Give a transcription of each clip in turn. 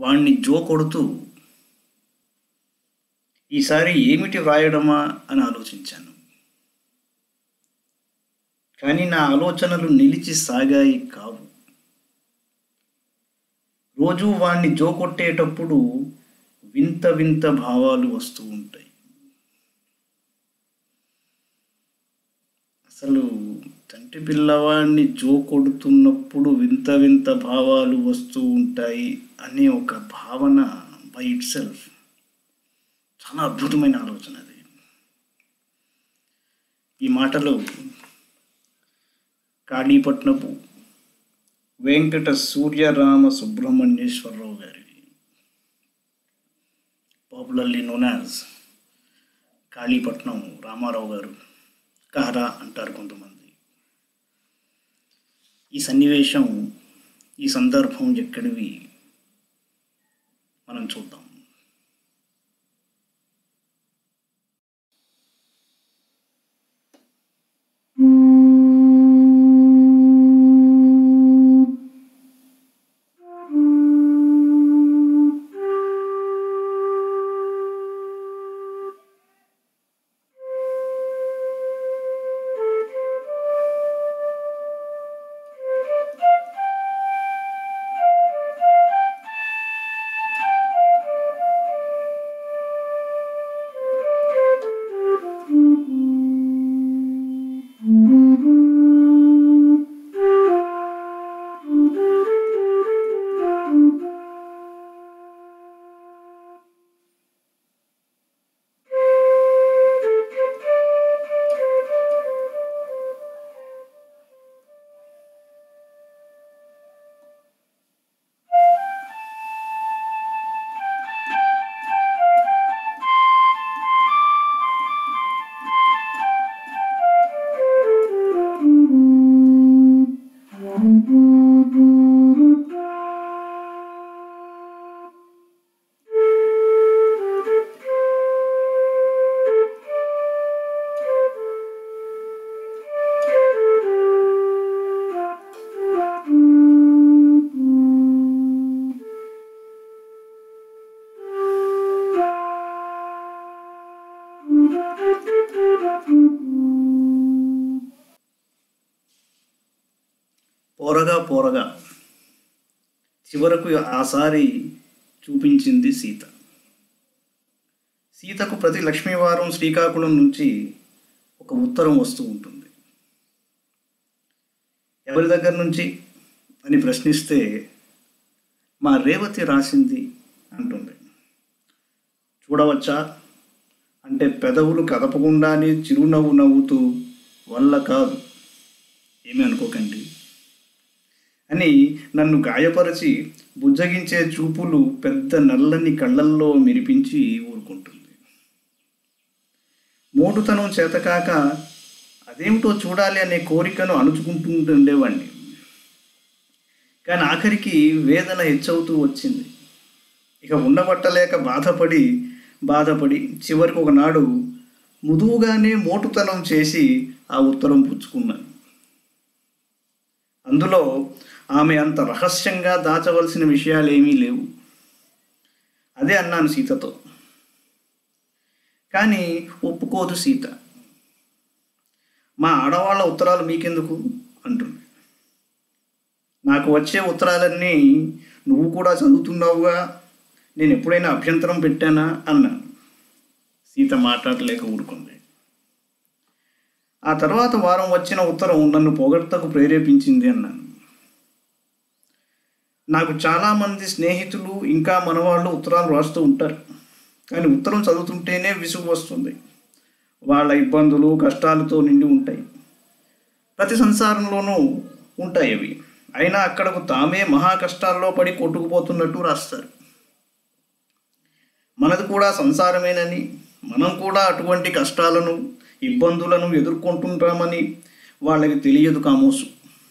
వాణ్ణి జో కొడుతూ ఈసారి ఏమిటి వ్రాయడమా అని ఆలోచించాను. కానీ నా ఆలోచనలు నిలిచి సాగాయి కావు. రోజూ వాణ్ణి జో కొట్టేటప్పుడు వింత వింత భావాలు వస్తూ ఉంటాయి. అసలు తంటి పిల్లవాడిని జో కొడుతున్నప్పుడు వింత వింత భావాలు వస్తూ ఉంటాయి అనే ఒక భావన బై ఇట్ సెల్ఫ్ చాలా అద్భుతమైన ఆలోచన అది. ఈ మాటలు కాళీపట్నపు వెంకట సూర్యరామ సుబ్రహ్మణ్యేశ్వరరావు గారివి, popularly known as Kalipatnam Ramarao garu, Kara అంటారు కొంతమంది. ఈ సన్నివేశం, ఈ సందర్భం ఎక్కడివి మనం చూద్దాం. పోరగా పోరగా చివరకు ఆసారి చూపించింది సీత. సీతకు ప్రతి లక్ష్మీవారం శ్రీకాకుళం నుంచి ఒక ఉత్తరం వస్తూ ఉంటుంది. ఎవరి దగ్గర నుంచి అని ప్రశ్నిస్తే మా రేవతి రాసింది అంటుంది. చూడవచ్చా అంటే పెదవులు కదపకుండానే చిరునవ్వు నవ్వుతూ వల్ల కాదు, ఏమీ అనుకోకండి అని నన్ను గాయపరిచి బుజ్జగించే చూపులు పెద్ద నల్లని కళ్ళల్లో మెరిపించి ఊరుకుంటుంది. మోటుతనం చేతకాక అదేమిటో చూడాలి అనే కోరికను అణుచుకుంటుండేవాడిని. కానీ ఆఖరికి వేదన హెచ్చవుతూ వచ్చింది. ఇక ఉండబట్టలేక బాధపడి చివరికి ఒకనాడు ముదువుగానే మోటుతనం చేసి ఆ ఉత్తరం పుచ్చుకున్నాను. అందులో ఆమె అంత రహస్యంగా దాచవలసిన విషయాలేమీ లేవు. అదే అన్నాను సీతతో. కానీ ఒప్పుకోదు సీత. మా ఆడవాళ్ళ ఉత్తరాలు మీకెందుకు అంటుంది. నాకు వచ్చే ఉత్తరాలన్నీ నువ్వు కూడా చదువుతున్నావుగా, నేను ఎప్పుడైనా అభ్యంతరం పెట్టానా అన్నాను. సీత మాట్లాడలేక ఊరుకుంది. ఆ తర్వాత వారం వచ్చిన ఉత్తరం నన్ను పొగడ్తకు ప్రేరేపించింది అన్నాను. నాకు చాలామంది స్నేహితులు ఇంకా మనవాళ్ళు ఉత్తరాలు రాస్తూ ఉంటారు. కానీ ఉత్తరం చదువుతుంటేనే విసుగు వస్తుంది. వాళ్ళ ఇబ్బందులు కష్టాలతో నిండి ఉంటాయి. ప్రతి సంసారంలోనూ ఉంటాయి అవి. అయినా అక్కడకు తామే మహా కష్టాల్లో పడి కొట్టుకుపోతున్నట్టు రాస్తారు. మనది కూడా సంసారమేనని, మనం కూడా అటువంటి కష్టాలను ఇబ్బందులను ఎదుర్కొంటుంటామని వాళ్ళకి తెలియదు కామోసు.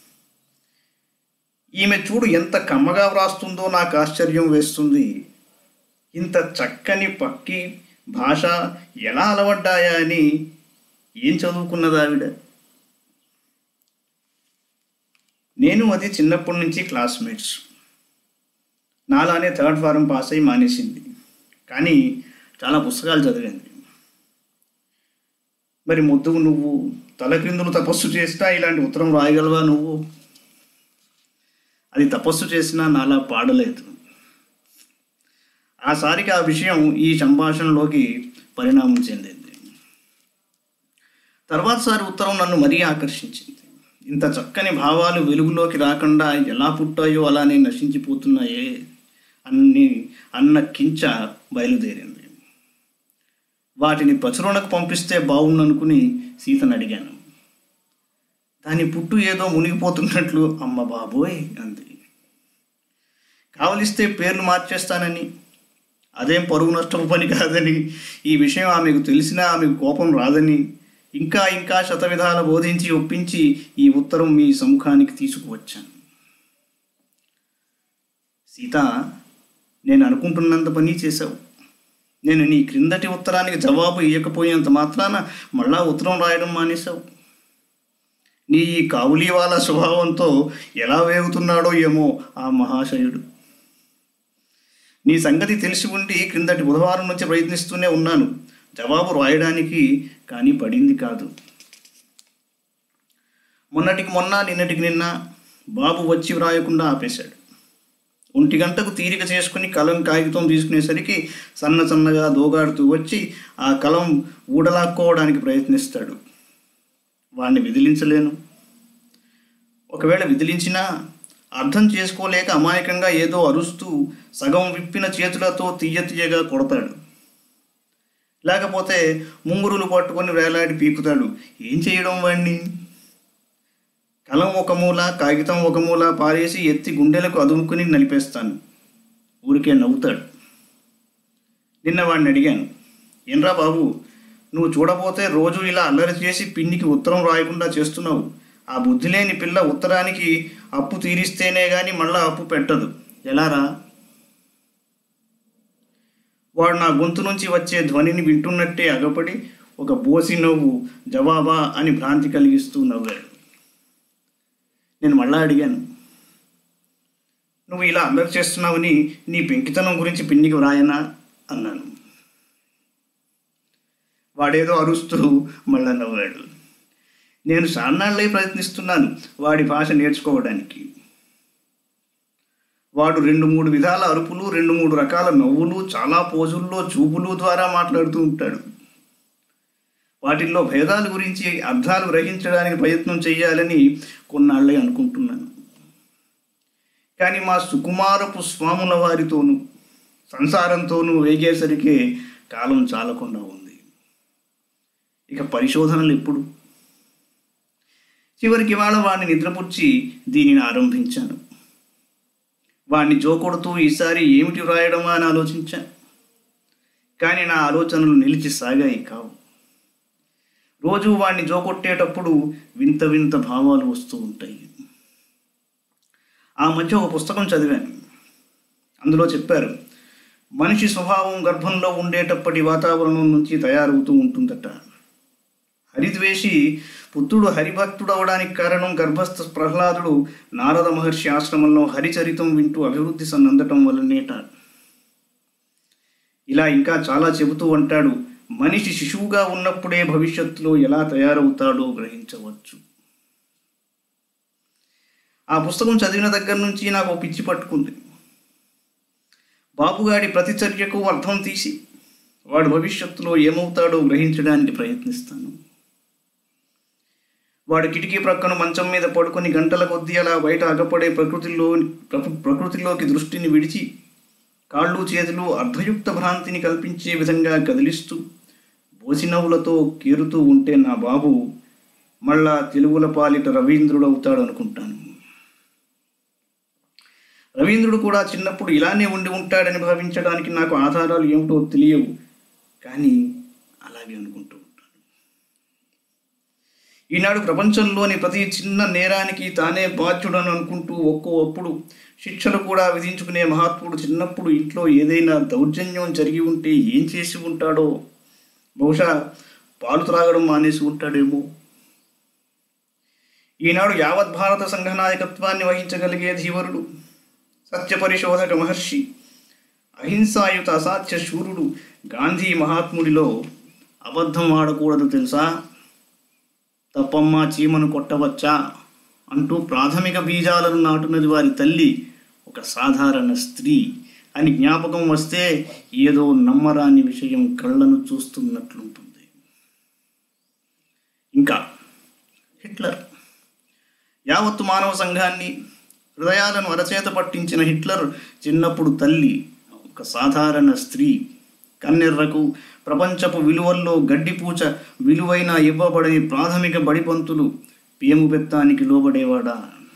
ఈమె చూడు ఎంత కమ్మగా వ్రాస్తుందో నాకు ఆశ్చర్యం వేస్తుంది. ఇంత చక్కని పక్కి భాష ఎలా అలవడ్డాయా అని. ఏం చదువుకున్నది ఆవిడ? నేను అది చిన్నప్పటి నుంచి క్లాస్మేట్స్. నాలానే థర్డ్ ఫారం పాస్ అయ్యి మానేసింది. కానీ చాలా పుస్తకాలు చదివింది. మరి మొద్దువు నువ్వు తలక్రిందులు తపస్సు చేసినా ఇలాంటి ఉత్తరం రాయగలవా నువ్వు? అది తపస్సు చేసినా నాలా పాడలేదు. ఆసారికి ఆ విషయం ఈ సంభాషణలోకి పరిణామం చెందింది. తర్వాతసారి ఉత్తరం నన్ను మరీ ఆకర్షించింది. ఇంత చక్కని భావాలు వెలుగులోకి రాకుండా ఎలా పుట్టాయో అలానే నశించిపోతున్నాయే అన్న కించ బయలుదేరింది. వాటిని ప్రచురణకు పంపిస్తే బాగుండనుకుని సీతను అడిగాను. దాని పుట్టు ఏదో మునిగిపోతున్నట్లు అమ్మ బాబోయ్ అంది. కావలిస్తే పేర్లు మార్చేస్తానని, అదేం పరువు నష్టపు పని కాదని, ఈ విషయం ఆమెకు తెలిసినా ఆమెకు కోపం రాదని ఇంకా ఇంకా శతవిధాల బోధించి ఒప్పించి ఈ ఉత్తరం మీ సముఖానికి తీసుకువచ్చాను. సీత, నేను అనుకుంటున్నంత పని చేశావు. నేను నీ క్రిందటి ఉత్తరానికి జవాబు ఇవ్వకపోయేంత మాత్రాన మళ్ళా ఉత్తరం రాయడం మానేశావు. నీ ఈ కావులీవాల స్వభావంతో ఎలా వేగుతున్నాడో ఏమో ఆ మహాశయుడు. నీ సంగతి తెలిసి ఉండి క్రిందటి బుధవారం నుంచి ప్రయత్నిస్తూనే ఉన్నాను జవాబు రాయడానికి, కానీ పడింది కాదు. మొన్నటికి మొన్న నిన్నటికి నిన్న బాబు వచ్చి వ్రాయకుండా ఆపేశాడు. 1 గంటకు తీరిక చేసుకుని కలం కాగితం తీసుకునేసరికి సన్న సన్నగా దోగాడుతూ వచ్చి ఆ కలం ఊడలాక్కోవడానికి ప్రయత్నిస్తాడు. వాడిని విదిలించలేను. ఒకవేళ విదిలించినా అర్థం చేసుకోలేక అమాయకంగా ఏదో అరుస్తూ సగం విప్పిన చేతులతో తీయగా కొడతాడు. లేకపోతే ముంగురులు పట్టుకొని వేలాడి పీకుతాడు. ఏం చేయడం వాణ్ణి? కలం ఒక మూల, కాగితం ఒక మూల పారేసి ఎత్తి గుండెలకు అదుముకుని నలిపేస్తాను. ఊరికే నవ్వుతాడు. నిన్న వాడిని అడిగాను, ఏంరా బాబు, నువ్వు చూడపోతే రోజు ఇలా అల్లరి చేసి పిన్నికి ఉత్తరం రాయకుండా చేస్తున్నావు. ఆ బుద్ధి లేని పిల్ల ఉత్తరానికి అప్పు తీరిస్తేనే కానీ మళ్ళా అప్పు పెట్టదు, ఎలారా? వాడు నా గొంతు నుంచి వచ్చే ధ్వనిని వింటున్నట్టే అగపడి ఒక బోసి నవ్వు జవాబా అని భ్రాంతి కలిగిస్తూ నవ్వాడు. నేను మళ్ళా అడిగాను, నువ్వు ఇలా అల్లరి చేస్తున్నావని నీ పెంకితనం గురించి పిన్నికి వ్రాయనా అన్నాను. వాడేదో అరుస్తూ మళ్ళా నవ్వాడు. నేను సాన్నాళ్ళే ప్రయత్నిస్తున్నాను వాడి భాష నేర్చుకోవడానికి. వాడు 2-3 విధాల అరుపులు, 2-3 రకాల నవ్వులు, చాలా పోజుల్లో చూపులు ద్వారా మాట్లాడుతూ ఉంటాడు. వాటిల్లో భేదాల గురించి అర్థాలు గ్రహించడానికి ప్రయత్నం చేయాలని కొన్నాళ్ళే అనుకుంటున్నాను. కానీ మా సుకుమారపు స్వాముల వారితోనూ సంసారంతోనూ వేగేసరికే కాలం చాలకుండా ఉంది. ఇక పరిశోధనలు ఎప్పుడు? చివరికి ఇవాళ వాడిని నిద్రపుచ్చి దీనిని ఆరంభించాను. వాడిని జోకొడుతూ ఈసారి ఏమిటి వ్రాయడమా అని ఆలోచించాను. కానీ నా ఆలోచనలు నిలిచి సాగాయి కావు. రోజు వాడిని జోకొట్టేటప్పుడు వింత వింత భావాలు వస్తూ ఉంటాయి. ఆ మధ్య ఒక పుస్తకం చదివాను. అందులో చెప్పారు, మనిషి స్వభావం గర్భంలో ఉండేటప్పటి వాతావరణం నుంచి తయారవుతూ ఉంటుందట. హరిద్వేషి పుత్రుడు హరిభక్తుడవడానికి కారణం గర్భస్థ ప్రహ్లాదుడు నారద మహర్షి ఆశ్రమంలో హరిచరితం వింటూ అభివృద్ధి సన్నందటం వల్లనేట. ఇలా ఇంకా చాలా చెబుతూ అంటాడు. మనిషి శిశువుగా ఉన్నప్పుడే భవిష్యత్తులో ఎలా తయారవుతాడో గ్రహించవచ్చు. ఆ పుస్తకం చదివిన దగ్గర నుంచి నాకు పిచ్చి పట్టుకుంది. బాబుగాడి ప్రతిచర్యకు అర్థం తీసి వాడు భవిష్యత్తులో ఏమవుతాడో గ్రహించడానికి ప్రయత్నిస్తాను. వాడు కిటికీ ప్రక్కన మంచం మీద పడుకొని గంటల కొద్దీ అలా బయట అగపడే ప్రకృతిలోకి దృష్టిని విడిచి కాళ్ళు చేతులు అర్ధయుక్త భ్రాంతిని కల్పించే విధంగా కదిలిస్తూ బోసినవ్వులతో కీరుతూ ఉంటే నా బాబు మళ్ళా తెలుగుల పాలిట రవీంద్రుడు అవుతాడు అనుకుంటాను. రవీంద్రుడు కూడా చిన్నప్పుడు ఇలానే ఉండి ఉంటాడని భావించడానికి నాకు ఆధారాలు ఏమిటో తెలియవు, కానీ అలాగే అనుకుంటూ ఉంటాను. ఈనాడు ప్రపంచంలోని ప్రతి చిన్న నేరానికి తానే బాధ్యుడని అనుకుంటూ ఒక్కోప్పుడు శిక్షలు కూడా విధించుకునే మహాత్ముడు చిన్నప్పుడు ఇంట్లో ఏదైనా దౌర్జన్యం జరిగి ఉంటే ఏం చేసి ఉంటాడో, బహుశా పాలు త్రాగడం మానేసి ఉంటాడేమో. ఈనాడు యావత్ భారత సంఘ నాయకత్వాన్ని వహించగలిగే ధీవరుడు సత్యపరిశోధక మహర్షి, అహింసాయుత అసాధ్య శూరుడు గాంధీ మహాత్ముడిలో అబద్ధం ఆడకూడదు తెలుసా, తప్పమ్మా చీమను కొట్టవచ్చా అంటూ ప్రాథమిక బీజాలను నాటున్నది వారి తల్లి ఒక సాధారణ స్త్రీ అని జ్ఞాపకం వస్తే ఏదో నమ్మరాని విషయం కళ్ళను చూస్తున్నట్లుంటుంది. ఇంకా హిట్లర్, యావత్తు మానవ సంఘాన్ని హృదయాలను అరచేత పట్టించిన హిట్లర్ చిన్నప్పుడు తల్లి ఒక సాధారణ స్త్రీ. కన్నెర్రకు ప్రపంచపు విలువల్లో గడ్డిపూచ విలువైన ఇవ్వబడని ప్రాథమిక బడిపంతులు పేము బెత్తానికి లోబడేవాడా?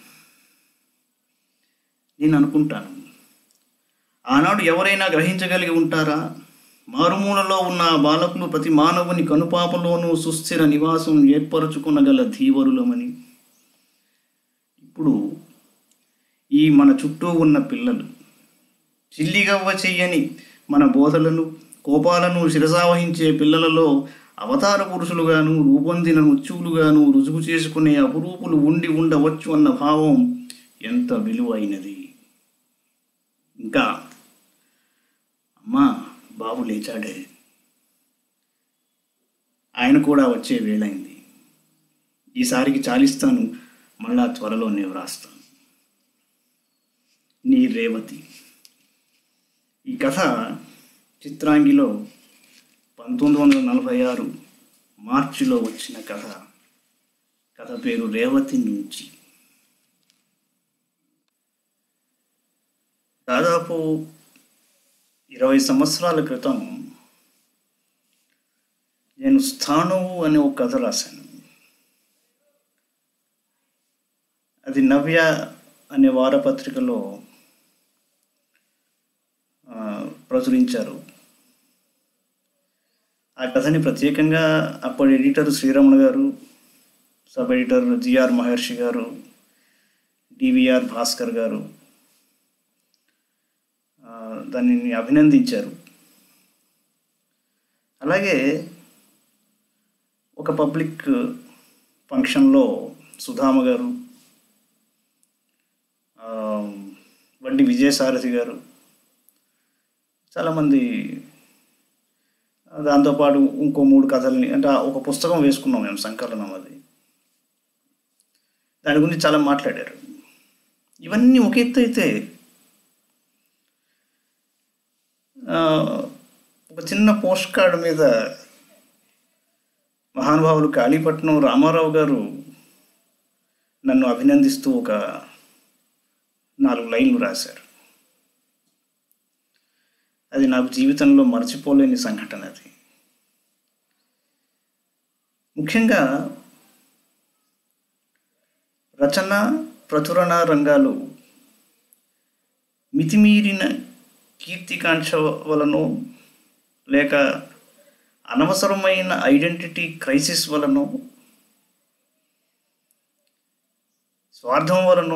నేను అనుకుంటాను, ఆనాడు ఎవరైనా గ్రహించగలిగి ఉంటారా? మారుమూలలో ఉన్న ఆ బాలకులు ప్రతి మానవుని కనుపాపలోనూ సుస్థిర నివాసం ఏర్పరచుకునగల ధీవరులమని. ఇప్పుడు ఈ మన చుట్టూ ఉన్న పిల్లలు చిల్లిగవ్వ చెయ్యని మన బోధలను కోపాలను శిరసావహించే పిల్లలలో అవతార పురుషులుగాను రూపొందిన ముత్యులుగాను రుజువు చేసుకునే అపురూపులు ఉండి ఉండవచ్చు అన్న భావం ఎంత విలువైనది. ఇంకా అమ్మా బాబు లేచాడే, ఆయన కూడా వచ్చే వేళైంది, ఈసారికి చాలిస్తాను, మళ్ళా త్వరలోనే వ్రాస్తాను. నీ రేవతి. ఈ కథ చిత్రాంగిలో 1946 మార్చిలో వచ్చిన కథ. కథ పేరు రేవతి నుంచి. దాదాపు 20 సంవత్సరాల క్రితం నేను స్థాణువు అనే ఒక కథ రాశాను. అది నవ్య అనే వారపత్రికలో ప్రచురించారు. ఆ కథని ప్రత్యేకంగా అప్పటి ఎడిటర్ శ్రీరమణ గారు, సబ్ ఎడిటర్ జిఆర్ మహర్షి గారు, డివిఆర్ భాస్కర్ గారు దానిని అభినందించారు. అలాగే ఒక పబ్లిక్ ఫంక్షన్లో సుధామ గారు, వడ్డి విజయసారథి గారు, చాలామంది, దాంతోపాటు ఇంకో 3 కథల్ని, అంటే ఒక పుస్తకం వేసుకున్నాం మేము, సంకలనం. అది దాని గురించి చాలా మాట్లాడారు. ఇవన్నీ ఒక ఎత్తు అయితే ఒక చిన్న పోస్ట్ కార్డు మీద మహానుభావులు కాళీపట్నం రామారావు గారు నన్ను అభినందిస్తూ ఒక 4 లైన్లు రాశారు. అది నాకు జీవితంలో మర్చిపోలేని సంఘటన. అది ముఖ్యంగా రచన ప్రచురణ రంగాలు మితిమీరిన కీర్తికాంక్ష వలన లేక అనవసరమైన ఐడెంటిటీ క్రైసిస్ వలన, స్వార్థం వలన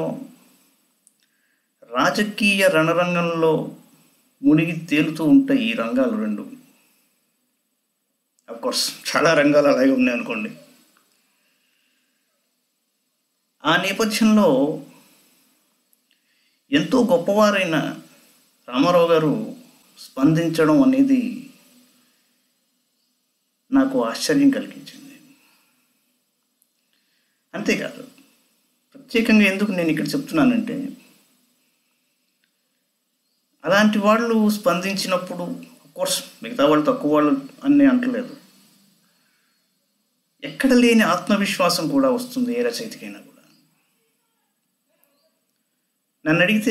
రాజకీయ రణరంగంలో మునిగి తేలుతూ ఉంటాయి ఈ రంగాలు 2. అఫ్కోర్స్ చాలా రంగాలు అలాగే ఉన్నాయి అనుకోండి. ఆ నేపథ్యంలో ఎంతో గొప్పవారైన రామారావు గారు స్పందించడం అనేది నాకు ఆశ్చర్యం కలిగించింది. అంతేకాదు, ప్రత్యేకంగా ఎందుకు నేను ఇక్కడ చెప్తున్నానంటే, అలాంటి వాళ్ళు స్పందించినప్పుడు, అఫ్కోర్స్ మిగతా వాళ్ళు తక్కువ వాళ్ళు అని అంటలేదు, ఎక్కడ లేని ఆత్మవిశ్వాసం కూడా వస్తుంది ఏ రచయితకైనా కూడా. నన్ను అడిగితే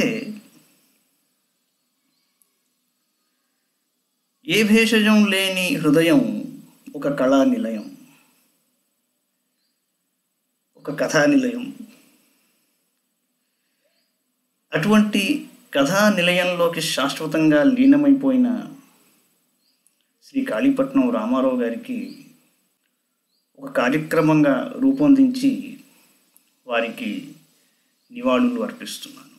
ఏ భేషజం లేని హృదయం ఒక కళా నిలయం, ఒక కథా నిలయం. అటువంటి కథా నిలయంలోకి శాశ్వతంగా లీనమైపోయిన శ్రీ కాళీపట్నం రామారావు గారికి ఒక కార్యక్రమంగా రూపొందించి వారికి నివాళులు అర్పిస్తున్నాను.